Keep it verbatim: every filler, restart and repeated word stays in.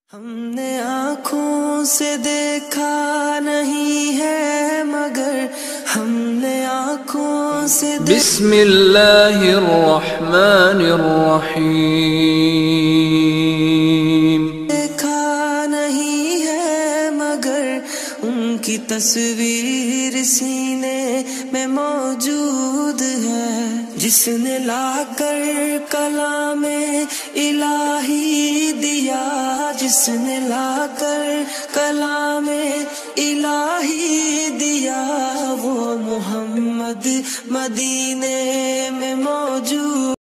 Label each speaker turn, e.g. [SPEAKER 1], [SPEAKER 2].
[SPEAKER 1] हमने आँखों से देखा नहीं है मगर हमने आँखों से
[SPEAKER 2] बिस्मिल्लाहिर्रहमानिर्रहीम
[SPEAKER 1] देखा नहीं है मगर उनकी तस्वीर सीने में मौजूद है। जिसने लाकर कलामे इलाही दिया, जिसने लाकर कलामे इलाही दिया, वो मोहम्मद मदीने में मौजूद।